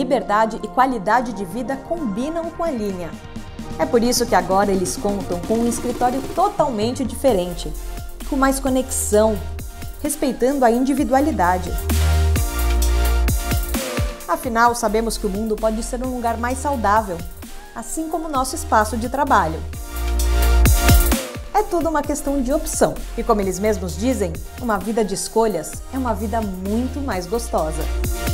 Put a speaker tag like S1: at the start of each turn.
S1: liberdade e qualidade de vida combinam com a linha. É por isso que agora eles contam com um escritório totalmente diferente, com mais conexão, respeitando a individualidade. Afinal, sabemos que o mundo pode ser um lugar mais saudável, assim como o nosso espaço de trabalho. É tudo uma questão de opção. E como eles mesmos dizem, uma vida de escolhas é uma vida muito mais gostosa.